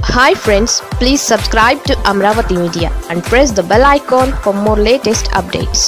Hi friends, please subscribe to Amravati Media and press the bell icon for more latest updates.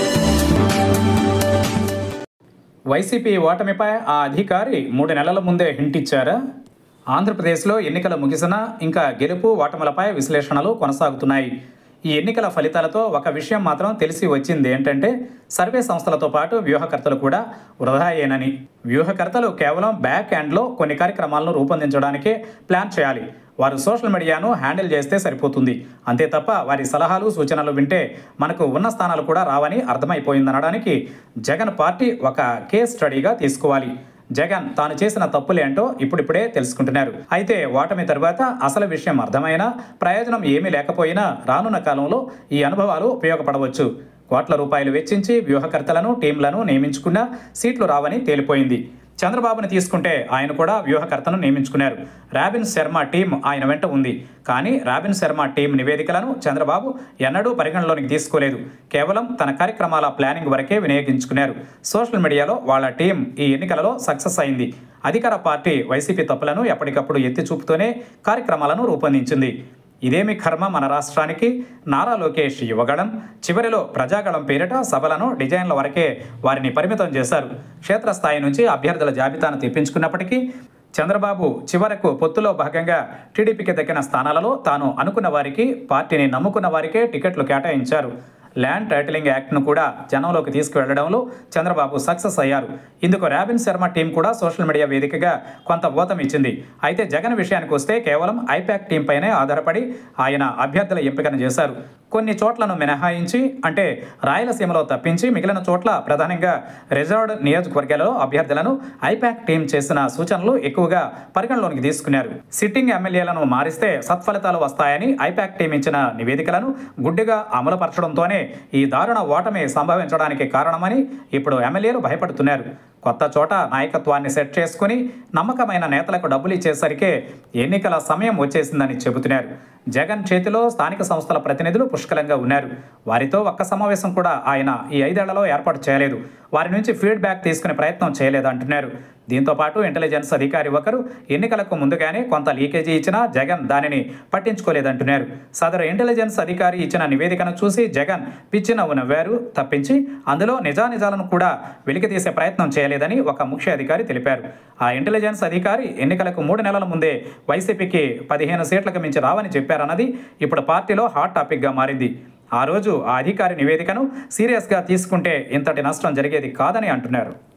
YCP ఓటమిపై ఆ అధికారి 3 నెలల ముందే hint ఇచ్చారా? ఆంధ్రప్రదేశ్లో ఎన్నికలు ముగిసినా ఇంకా గెలుపు ఓటములపై విశ్లేషణలు కొనసాగుతున్నాయి. ఈ ఎన్నికల ఫలితాలతో ఒక విషయం మాత్రం తెలిసి వచ్చింది ఏంటంటే సర్వే సంస్థలతో పాటు వ్యూహకర్తలు కూడా వృధాయేనని. వ్యూహకర్తలు కేవలం బ్యాక్ ఎండ్లో కొన్ని కార్యక్రమాలను రూపొందించడానికే ప్లాన్ చేయాలి. వారు సోషల్ మీడియాను హ్యాండిల్ చేస్తే సరిపోతుంది. అంతే తప్ప వారి సలహాలు సూచనలు వింటే మనకు ఉన్న స్థానాలు కూడా రావని అర్థమైపోయిందనడానికి జగన్ పార్టీ ఒక కేస్ స్టడీగా తీసుకోవాలి. జగన్ తాను చేసిన తప్పులేంటో ఇప్పుడిప్పుడే తెలుసుకుంటున్నారు. అయితే ఓటమి తర్వాత అసలు విషయం అర్థమైనా ప్రయోజనం ఏమీ లేకపోయినా రానున్న కాలంలో ఈ అనుభవాలు ఉపయోగపడవచ్చు. కోట్ల రూపాయలు వెచ్చించి వ్యూహకర్తలను టీంలను నియమించుకున్నా సీట్లు రావని తేలిపోయింది. చంద్రబాబుని తీసుకుంటే ఆయన కూడా వ్యూహకర్తను నియమించుకున్నారు. రాబిన్ శర్మ టీం ఆయన వెంట ఉంది. కానీ రాబిన్ శర్మ టీం నివేదికలను చంద్రబాబు ఎన్నడూ పరిగణలోనికి తీసుకోలేదు. కేవలం తన కార్యక్రమాల ప్లానింగ్ వరకే వినియోగించుకున్నారు. సోషల్ మీడియాలో వాళ్ళ టీం ఈ ఎన్నికలలో సక్సెస్ అయింది. అధికార పార్టీ వైసీపీ తప్పులను ఎప్పటికప్పుడు ఎత్తి చూపుతూనే కార్యక్రమాలను రూపొందించింది. ఇదేమి కర్మ మన రాష్ట్రానికి? నారా లోకేష్ యువగళం చివరిలో ప్రజాగళం పేరిట సభలను డిజైన్ల వరకే వారిని పరిమితం చేశారు. క్షేత్రస్థాయి నుంచి అభ్యర్థుల జాబితాను తెప్పించుకున్నప్పటికీ చంద్రబాబు చివరకు పొత్తులో భాగంగా టీడీపీకి దక్కిన స్థానాలలో తాను అనుకున్న వారికి, పార్టీని నమ్ముకున్న వారికే టికెట్లు కేటాయించారు. ల్యాండ్ టైటిలింగ్ యాక్ట్ను కూడా జనంలోకి తీసుకువెళ్లడంలో చంద్రబాబు సక్సెస్ అయ్యారు. ఇందుకు రాబిన్ శర్మ టీం కూడా సోషల్ మీడియా వేదికగా కొంత ఊతం ఇచ్చింది. అయితే జగన్ విషయానికి వస్తే కేవలం ఐపాక్ టీం పైనే ఆధారపడి ఆయన అభ్యర్థుల ఎంపికను చేశారు. కొన్ని చోట్లను మినహాయించి, అంటే రాయలసీమలో తప్పించి మిగిలిన చోట్ల ప్రధానంగా రిజర్వ్డ్ నియోజకవర్గాలలో అభ్యర్థులను ఐపాక్ టీం చేసిన సూచనలు ఎక్కువగా పరిగణలోనికి తీసుకున్నారు. సిట్టింగ్ ఎమ్మెల్యేలను మారిస్తే సత్ఫలితాలు వస్తాయని ఐపాక్ టీం ఇచ్చిన నివేదికలను గుడ్డిగా అమలుపరచడంతోనే ఈ దారుణ ఓటమి సంభవించడానికి కారణమని ఇప్పుడు ఎమ్మెల్యేలు భయపడుతున్నారు. కొత్త చోట నాయకత్వాన్ని సెట్ చేసుకుని నమ్మకమైన నేతలకు డబ్బులు ఇచ్చేసరికే ఎన్నికల సమయం వచ్చేసిందని చెబుతున్నారు. జగన్ చేతిలో స్థానిక సంస్థల ప్రతినిధులు పుష్కలంగా ఉన్నారు. వారితో ఒక్క సమావేశం కూడా ఆయన ఈ 5 ఏళ్లలో ఏర్పాటు చేయలేదు. వారి నుంచి ఫీడ్బ్యాక్ తీసుకునే ప్రయత్నం చేయలేదంటున్నారు. దీంతో పాటు ఇంటెలిజెన్స్ అధికారి ఒకరు ఎన్నికలకు ముందుగానే కొంత లీకేజీ ఇచ్చినా జగన్ దానిని పట్టించుకోలేదంటున్నారు. సదరు ఇంటెలిజెన్స్ అధికారి ఇచ్చిన నివేదికను చూసి జగన్ పిచ్చి నవ్వు నవ్వారు తప్పించి అందులో నిజానిజాలను కూడా వెలికితీసే ప్రయత్నం చేయలేదని ఒక ముఖ్య అధికారి తెలిపారు. ఆ ఇంటెలిజెన్స్ అధికారి ఎన్నికలకు 3 నెలల ముందే వైసీపీకి 15 సీట్లకు మించి రావని చెప్పారన్నది ఇప్పుడు పార్టీలో హాట్ టాపిక్గా మారింది. ఆ రోజు ఆ అధికారి నివేదికను సీరియస్గా తీసుకుంటే ఇంతటి నష్టం జరిగేది కాదని అంటున్నారు.